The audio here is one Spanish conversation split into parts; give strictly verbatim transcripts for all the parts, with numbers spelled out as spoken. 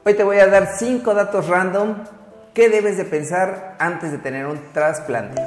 Hoy te voy a dar cinco datos random que debes de pensar antes de tener un trasplante.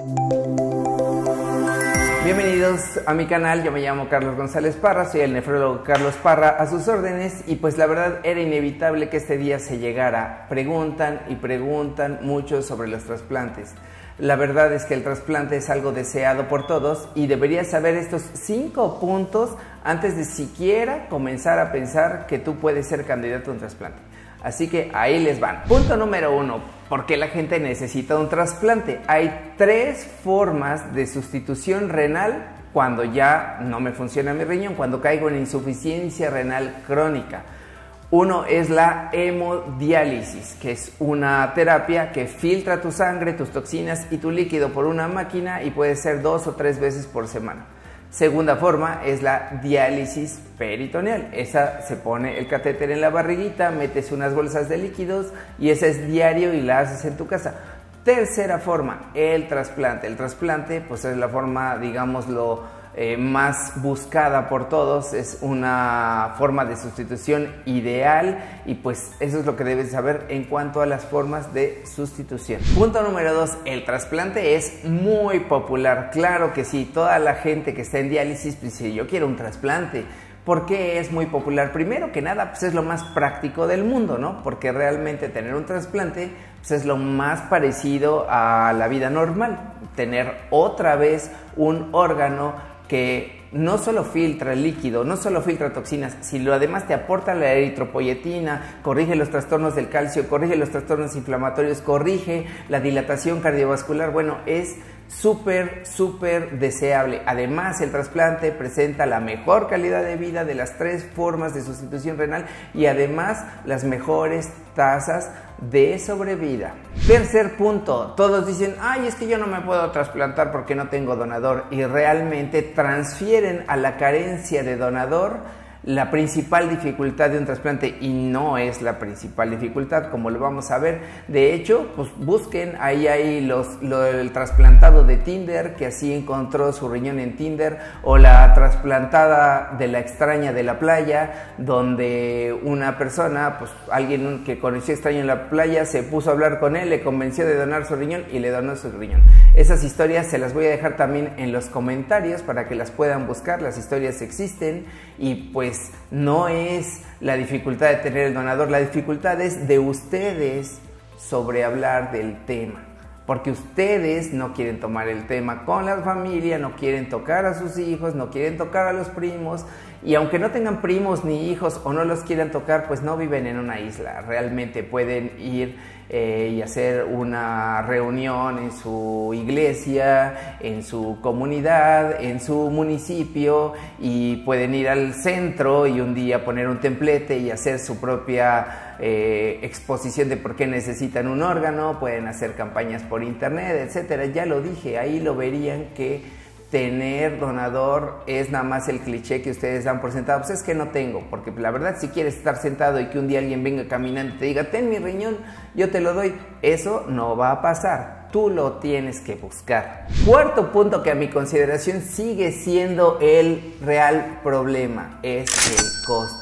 Bienvenidos a mi canal, yo me llamo Carlos González Parra, soy el nefrólogo Carlos Parra a sus órdenes y pues la verdad era inevitable que este día se llegara. Preguntan y preguntan mucho sobre los trasplantes. La verdad es que el trasplante es algo deseado por todos y deberías saber estos cinco puntos antes de siquiera comenzar a pensar que tú puedes ser candidato a un trasplante. Así que ahí les van. Punto número uno, ¿por qué la gente necesita un trasplante? Hay tres formas de sustitución renal cuando ya no me funciona mi riñón, cuando caigo en insuficiencia renal crónica. Uno es la hemodiálisis, que es una terapia que filtra tu sangre, tus toxinas y tu líquido por una máquina y puede ser dos o tres veces por semana. Segunda forma es la diálisis peritoneal. Esa se pone el catéter en la barriguita, metes unas bolsas de líquidos y esa es diario y la haces en tu casa. Tercera forma, el trasplante. El trasplante pues es la forma, digámoslo, eh, más buscada por todos. Es una forma de sustitución ideal y pues eso es lo que debes saber en cuanto a las formas de sustitución. Punto número dos, el trasplante es muy popular. Claro que sí, toda la gente que está en diálisis dice yo quiero un trasplante. ¿Por qué es muy popular? Primero que nada, pues es lo más práctico del mundo, ¿no? Porque realmente tener un trasplante pues es lo más parecido a la vida normal. Tener otra vez un órgano que no solo filtra líquido, no solo filtra toxinas, sino además te aporta la eritropoyetina, corrige los trastornos del calcio, corrige los trastornos inflamatorios, corrige la dilatación cardiovascular. Bueno, es súper, súper deseable. Además, el trasplante presenta la mejor calidad de vida de las tres formas de sustitución renal y además las mejores tasas de sobrevida. Tercer punto, todos dicen, ay, es que yo no me puedo trasplantar porque no tengo donador y realmente transfieren a la carencia de donador la principal dificultad de un trasplante y no es la principal dificultad, como lo vamos a ver. De hecho, pues busquen, ahí hay los, lo, el trasplantado de Tinder, que así encontró su riñón en Tinder, o la trasplantada de la extraña de la playa, donde una persona, pues alguien que conoció extraño en la playa, se puso a hablar con él, le convenció de donar su riñón y le donó su riñón. Esas historias se las voy a dejar también en los comentarios para que las puedan buscar. Las historias existen y pues no es la dificultad de tener el donador, la dificultad es de ustedes sobre hablar del tema, porque ustedes no quieren tomar el tema con la familia, no quieren tocar a sus hijos, no quieren tocar a los primos, y aunque no tengan primos ni hijos o no los quieran tocar, pues no viven en una isla, realmente pueden ir eh, y hacer una reunión en su iglesia, en su comunidad, en su municipio, y pueden ir al centro y un día poner un templete y hacer su propia eh, exposición de por qué necesitan un órgano, pueden hacer campañas por internet, etcétera. Ya lo dije, ahí lo verían que tener donador es nada más el cliché que ustedes dan por sentado. Pues es que no tengo, porque la verdad si quieres estar sentado y que un día alguien venga caminando y te diga ten mi riñón, yo te lo doy, eso no va a pasar, tú lo tienes que buscar. Cuarto punto que a mi consideración sigue siendo el real problema, es el costo.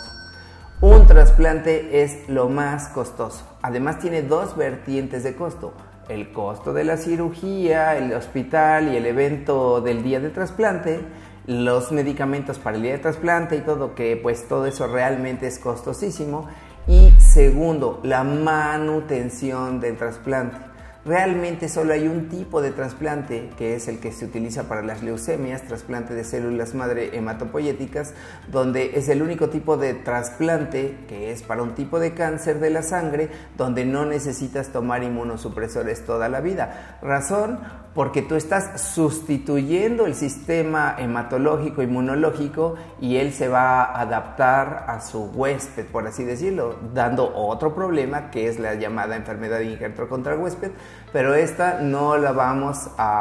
Un trasplante es lo más costoso, además tiene dos vertientes de costo. El costo de la cirugía, el hospital y el evento del día de trasplante, los medicamentos para el día de trasplante y todo, que pues todo eso realmente es costosísimo. Y segundo, la manutención del trasplante. Realmente solo hay un tipo de trasplante, que es el que se utiliza para las leucemias, trasplante de células madre hematopoyéticas, donde es el único tipo de trasplante que es para un tipo de cáncer de la sangre, donde no necesitas tomar inmunosupresores toda la vida. Razón, porque tú estás sustituyendo el sistema hematológico inmunológico y él se va a adaptar a su huésped, por así decirlo, dando otro problema que es la llamada enfermedad de injerto contra huésped, pero esta no la vamos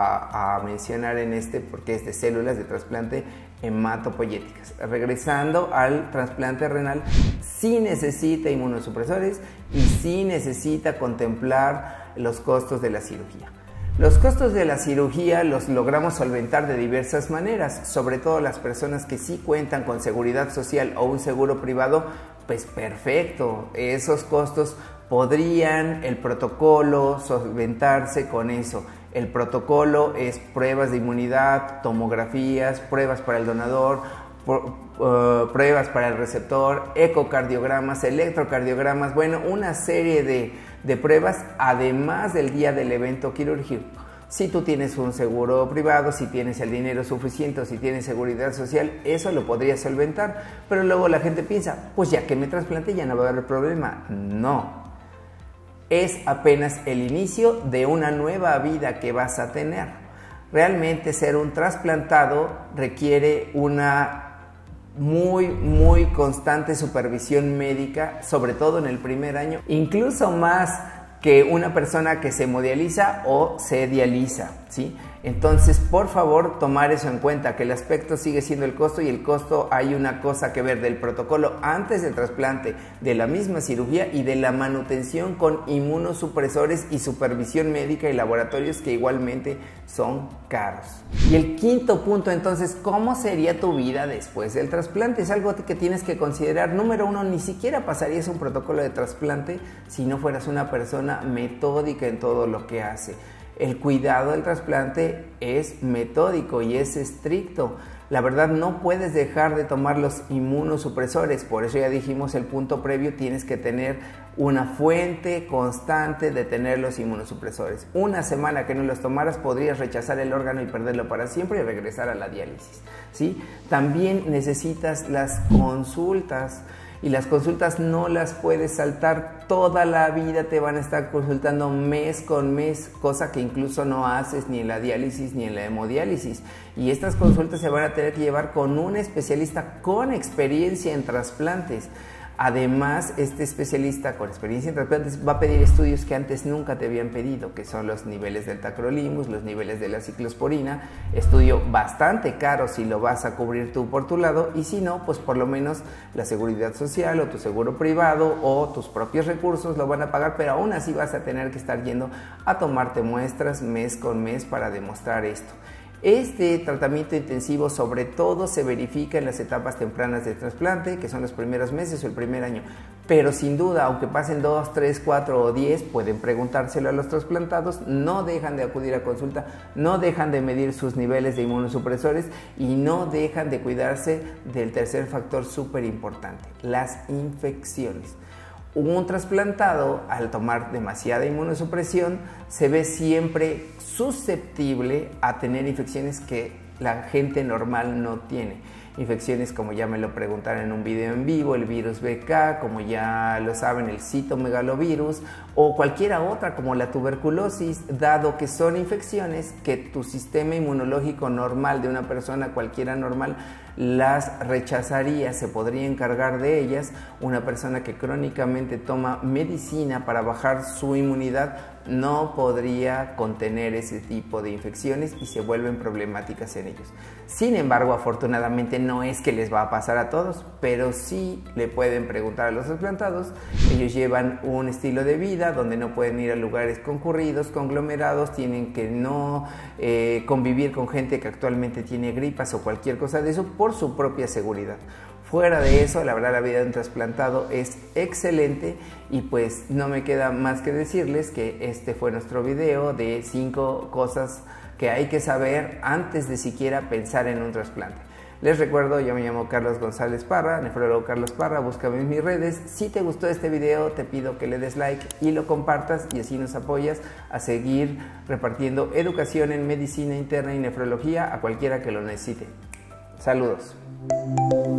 a, a mencionar en este porque es de células de trasplante hematopoyéticas. Regresando al trasplante renal, sí necesita inmunosupresores y sí necesita contemplar los costos de la cirugía. Los costos de la cirugía los logramos solventar de diversas maneras, sobre todo las personas que sí cuentan con seguridad social o un seguro privado, pues perfecto, esos costos podrían el protocolo solventarse con eso. El protocolo es pruebas de inmunidad, tomografías, pruebas para el donador, uh, pruebas para el receptor, ecocardiogramas, electrocardiogramas, bueno, una serie de, de pruebas además del día del evento quirúrgico. Si tú tienes un seguro privado, si tienes el dinero suficiente o si tienes seguridad social, eso lo podrías solventar, pero luego la gente piensa, pues ya que me trasplanté ya no va a haber problema. No. Es apenas el inicio de una nueva vida que vas a tener. Realmente ser un trasplantado requiere una muy, muy constante supervisión médica, sobre todo en el primer año, incluso más que una persona que se hemodializa o se dializa, ¿sí? Entonces, por favor, tomar eso en cuenta, que el aspecto sigue siendo el costo y el costo hay una cosa que ver del protocolo antes del trasplante, de la misma cirugía y de la manutención con inmunosupresores y supervisión médica y laboratorios que igualmente son caros. Y el quinto punto, entonces, ¿cómo sería tu vida después del trasplante? Es algo que tienes que considerar. Número uno, ni siquiera pasarías un protocolo de trasplante si no fueras una persona metódica en todo lo que hace. El cuidado del trasplante es metódico y es estricto. La verdad, no puedes dejar de tomar los inmunosupresores. Por eso ya dijimos el punto previo, tienes que tener una fuente constante de tener los inmunosupresores. Una semana que no los tomaras podrías rechazar el órgano y perderlo para siempre y regresar a la diálisis, ¿sí? También necesitas las consultas. Y las consultas no las puedes saltar, toda la vida te van a estar consultando mes con mes, cosa que incluso no haces ni en la diálisis ni en la hemodiálisis. Y estas consultas se van a tener que llevar con un especialista con experiencia en trasplantes. Además, este especialista con experiencia en trasplantes va a pedir estudios que antes nunca te habían pedido, que son los niveles del tacrolimus, los niveles de la ciclosporina, estudio bastante caro si lo vas a cubrir tú por tu lado, y si no, pues por lo menos la seguridad social o tu seguro privado o tus propios recursos lo van a pagar, pero aún así vas a tener que estar yendo a tomarte muestras mes con mes para demostrar esto. Este tratamiento intensivo sobre todo se verifica en las etapas tempranas del trasplante, que son los primeros meses o el primer año, pero sin duda, aunque pasen dos, tres, cuatro o diez, pueden preguntárselo a los trasplantados, no dejan de acudir a consulta, no dejan de medir sus niveles de inmunosupresores y no dejan de cuidarse del tercer factor súper importante, las infecciones. Un trasplantado, al tomar demasiada inmunosupresión, se ve siempre susceptible a tener infecciones que la gente normal no tiene. Infecciones como ya me lo preguntaron en un video en vivo, el virus B K, como ya lo saben, el citomegalovirus o cualquiera otra como la tuberculosis, dado que son infecciones que tu sistema inmunológico normal de una persona, cualquiera normal, las rechazaría, se podría encargar de ellas. Una persona que crónicamente toma medicina para bajar su inmunidad no podría contener ese tipo de infecciones y se vuelven problemáticas en ellos. Sin embargo, afortunadamente no es que les va a pasar a todos, pero sí le pueden preguntar a los trasplantados. Ellos llevan un estilo de vida donde no pueden ir a lugares concurridos, conglomerados, tienen que no eh, convivir con gente que actualmente tiene gripas o cualquier cosa de eso por su propia seguridad. Fuera de eso, la verdad, la vida de un trasplantado es excelente y pues no me queda más que decirles que este fue nuestro video de cinco cosas que hay que saber antes de siquiera pensar en un trasplante. Les recuerdo, yo me llamo Carlos González Parra, nefrólogo Carlos Parra, búscame en mis redes. Si te gustó este video, te pido que le des like y lo compartas y así nos apoyas a seguir repartiendo educación en medicina interna y nefrología a cualquiera que lo necesite. Saludos.